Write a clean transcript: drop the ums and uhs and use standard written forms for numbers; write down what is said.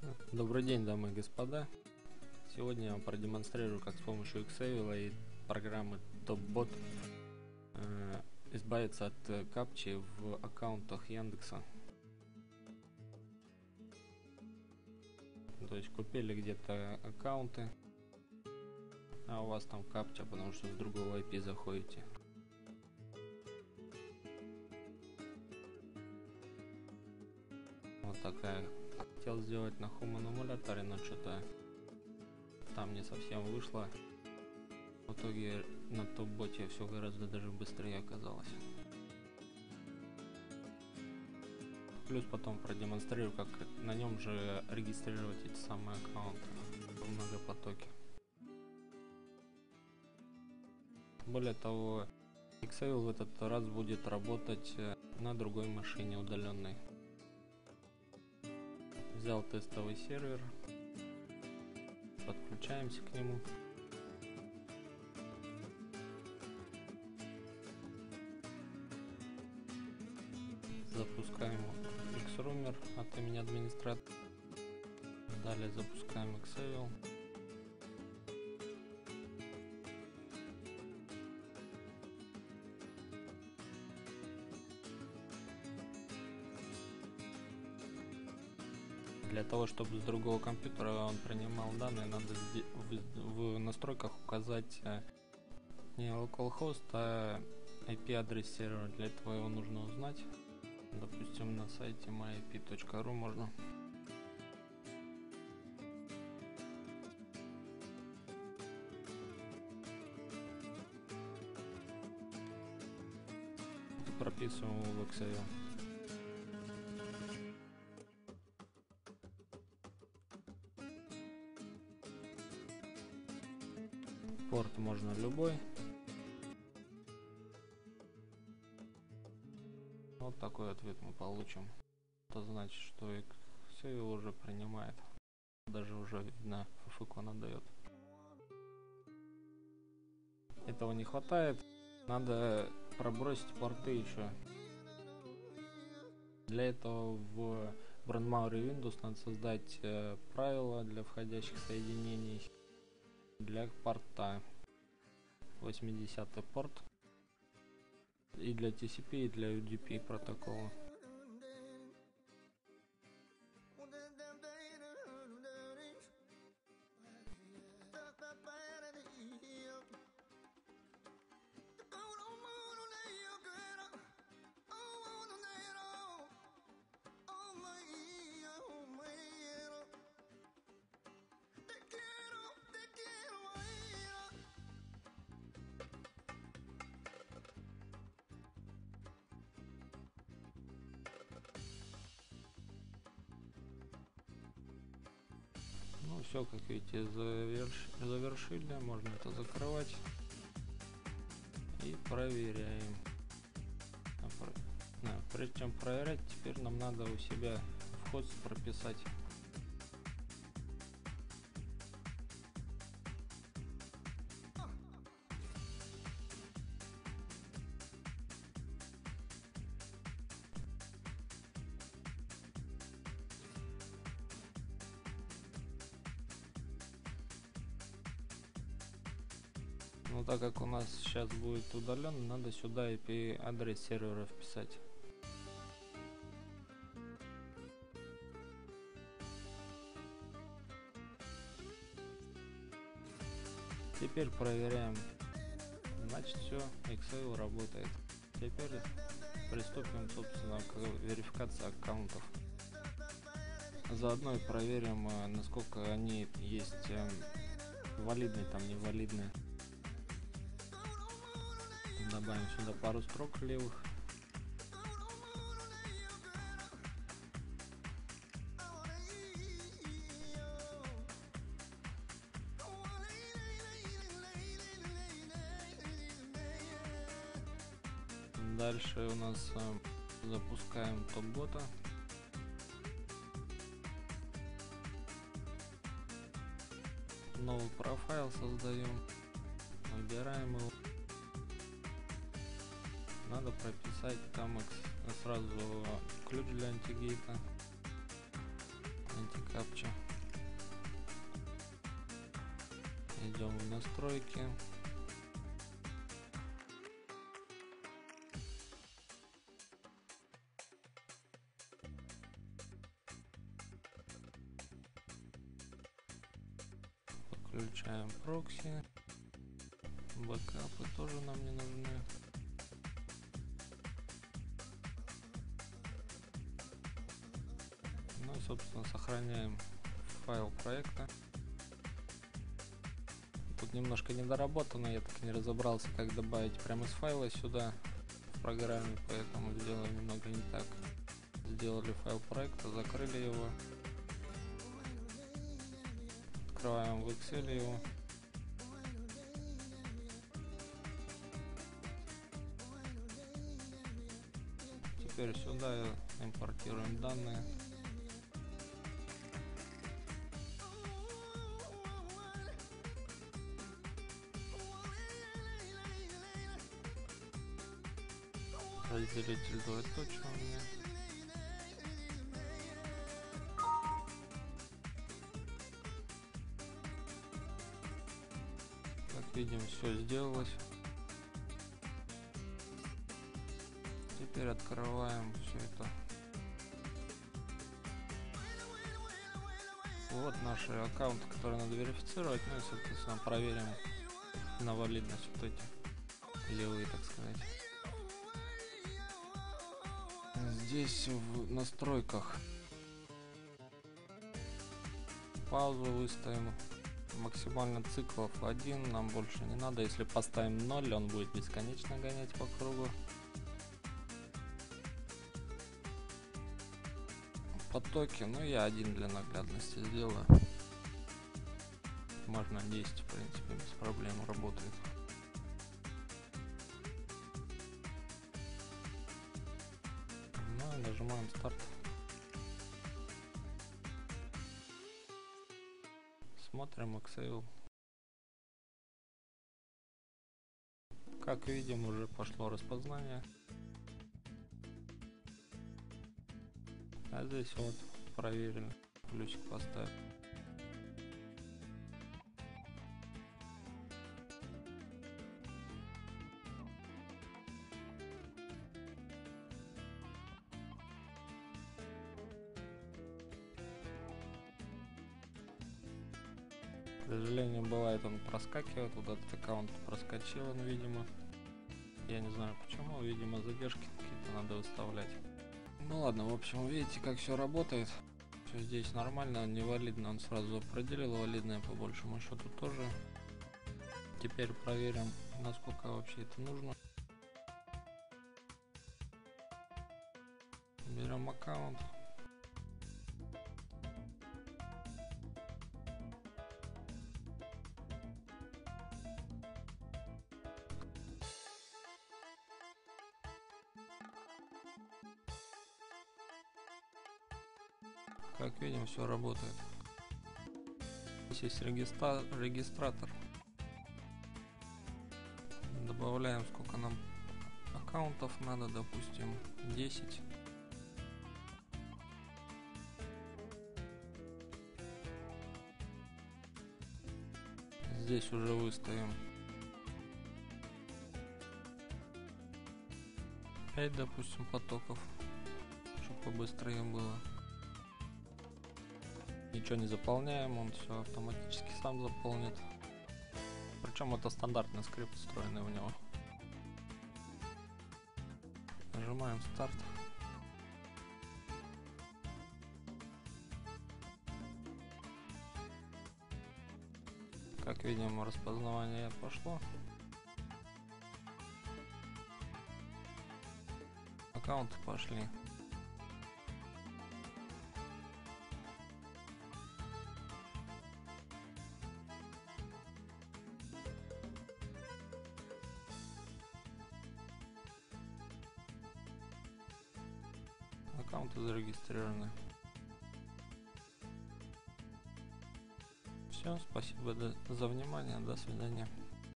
Добрый день, дамы и господа. Сегодня я вам продемонстрирую, как с помощью Xavil и программы TopBot избавиться от капчи в аккаунтах Яндекса. То есть купили где-то аккаунты, а у вас там капча, потому что с другого IP заходите. Вот такая. Хотел сделать на Human эмуляторе, но что-то там не совсем вышло. В итоге на TopBot все гораздо даже быстрее оказалось. Плюс потом продемонстрирую, как на нем же регистрировать эти самые аккаунты в многопотоке. Более того, Xavil в этот раз будет работать на другой машине удаленной. Взял тестовый сервер, подключаемся к нему. Запускаем Xroomer от имени администратора. Далее запускаем Xavil. Для того, чтобы с другого компьютера он принимал данные, надо в настройках указать не localhost, а IP-адрес сервера. Для этого его нужно узнать. Допустим, на сайте myip.ru можно. Прописываем его в Xavil. Порт можно любой. Вот такой ответ мы получим. Это значит, что Xavil уже принимает. Даже уже видно, фуфык он отдает. Этого не хватает. Надо пробросить порты еще. Для этого в Brandmauer Windows надо создать правила для входящих соединений для порта. 80-й порт. И для TCP, и для UDP протокола. Ну все, как видите, завершили, можно это закрывать и проверяем. Прежде чем проверять, теперь нам надо у себя в хост прописать. Но так как у нас сейчас будет удаленно, надо сюда IP-адрес сервера вписать. Теперь проверяем. Значит, все, Xavil работает. Теперь приступим, собственно, к верификации аккаунтов. Заодно и проверим, насколько они есть валидные, там невалидные. Добавим сюда пару строк левых. Дальше у нас запускаем TopBot. Новый профайл создаем. Выбираем его. Надо прописать там сразу ключ для антигейта, антикапча. настройки. Подключаем прокси. Бэкапы тоже нам не нужны. Ну и, собственно, сохраняем файл проекта. Тут немножко недоработано, я так и не разобрался, как добавить прямо из файла сюда в программе, поэтому сделаем немного не так. Сделали файл проекта, закрыли его. Открываем в Excel его. Теперь сюда импортируем данные. Разделитель двоеточие. Как видим, все сделалось. Теперь открываем все это. Вот наши аккаунты, которые надо верифицировать. Ну и, соответственно, проверим на валидность вот эти левые, так сказать. Здесь в настройках паузу выставим. Максимально циклов 1, нам больше не надо. Если поставим 0, он будет бесконечно гонять по кругу. Потоки, ну я один для наглядности сделаю. Можно 10, в принципе, без проблем работает. Ну и нажимаем старт. Смотрим Excel. Как видим, уже пошло распознание. А здесь вот проверили. Плюсик поставим. К сожалению, бывает, он проскакивает. Вот этот аккаунт проскочил он, видимо. Я не знаю почему, видимо, задержки какие-то надо выставлять. Ну ладно, в общем, видите, как все работает. Все здесь нормально, невалидно он сразу определил, валидное по большему счету тоже. Теперь проверим, насколько вообще это нужно. Берем аккаунт. Как видим, все работает. Здесь есть регистратор. Добавляем, сколько нам аккаунтов надо, допустим, 10. Здесь уже выставим 5, допустим, потоков, чтобы побыстрее было. Ничего не заполняем, он все автоматически сам заполнит. Причем это стандартный скрипт, встроенный в него. Нажимаем старт. Как видим, распознавание пошло. Аккаунты пошли. Аккаунты зарегистрированы. Все, спасибо за внимание, до свидания.